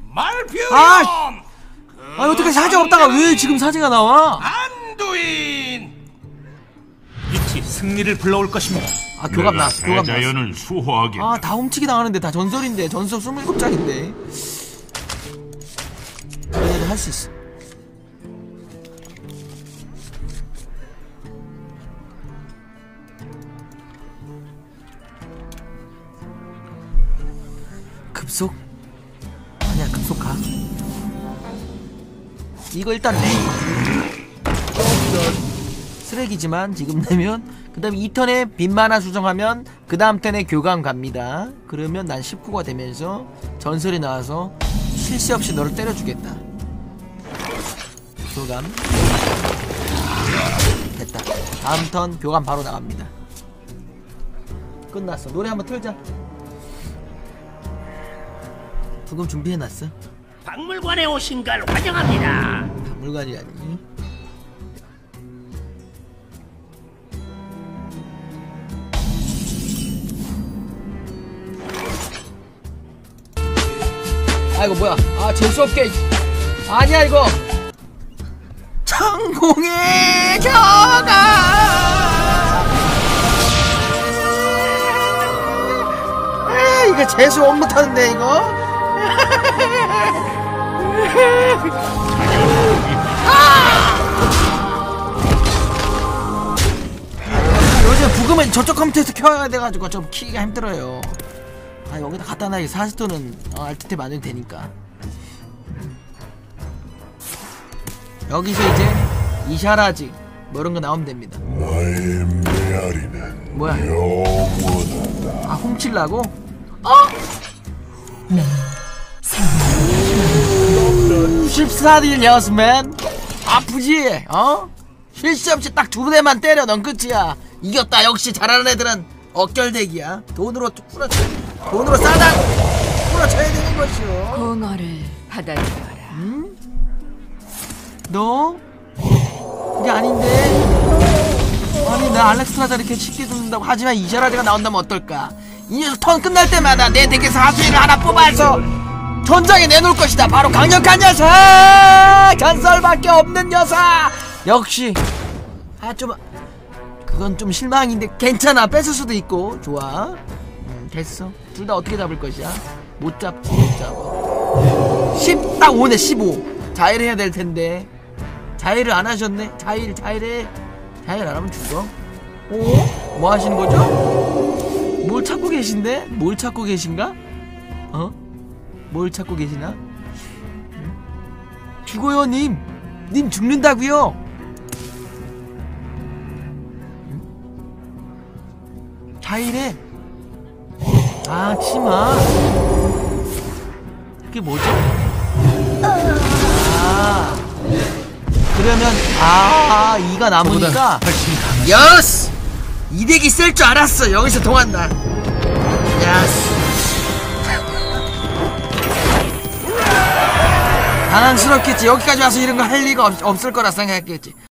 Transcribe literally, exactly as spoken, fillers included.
말표현. 아, 아 어떻게 사제 없다가 왜 지금 사제가 나와? 안두인. 빛이 승리를 불러올 것입니다. 아 교감 나왔어. 교감 나왔어. 자연을 수호하게. 아 다 훔치기 당하는데 다 전설인데 전설 스물일곱 장인데 얘네들 할 수 있어. 급속? 아니야 급속 가. 이거 일단 레이 쓰레기지만 지금 내면 그 다음에 이 턴에 빈만화 수정하면 그 다음 턴에 교감 갑니다. 그러면 난 십구가 되면서 전설이 나와서 실수 없이 너를 때려주겠다. 교감 됐다. 다음 턴 교감 바로 나갑니다. 끝났어. 노래 한번 틀자. 부금 준비해놨어. 박물관에 오신 걸 환영합니다. 박물관이라니. 아이고 뭐야. 아 재수없게. 아니야 이거 천공의 겨가. 아 이거 재수 못 못하는데 이거. 아! 요즘 부금은 저쪽 컴퓨터에서 켜야 돼가지고 좀 키기가 힘들어요. 아 여기다 갖다 놔야지. 사십 도는 어, 알트탭 만들면 되니까. 여기서 이제 이샤라지 뭐 이런 거 나오면 됩니다. 나의 메아리는 뭐야? 영원하다. 아 훔칠라고? 어? 십사 딜 여스맨 아프지? 어? 실수 없이 딱 두 대만 때려 넌 끝이야. 이겼다. 역시 잘하는 애들은 어결대기야. 돈으로 풀어쳐. 돈으로 싸다 풀어쳐야 되는 것이오. 공허를 받아들여라. 응? 너? 그게 아닌데? 아니 나 알렉스트라자 이렇게 쉽게 죽는다고. 하지만 이샤라드가 나온다면 어떨까? 이 녀석 턴 끝날 때마다 내 덱에서 하수인을 하나 뽑아서 전장에 내놓을 것이다. 바로 강력한 녀석! 전설밖에 없는 녀석! 역시 아 좀 그건 좀 실망인데 괜찮아. 뺏을 수도 있고. 좋아. 음, 됐어. 둘 다 어떻게 잡을 것이야? 못 잡지. 못 잡아. 십 딱 오네. 십오. 자일 해야 될 텐데 자일을 안 하셨네. 자일 자일해. 자일 안 하면 죽어. 오? 뭐 하시는 거죠? 뭘 찾고 계신데? 뭘 찾고 계신가? 어? 뭘 찾고 계시나? 응? 죽어요 님. 님 죽는다고요. 응? 자일해. 아 치마. 그게 뭐죠? 아 그러면 아 이가 남으니까 여스! 이 덱이 쓸 줄 알았어. 여기서 통한다. 야스. 당황스럽겠지. 여기까지 와서 이런 거 할 리가 없, 없을 거라 생각했겠지.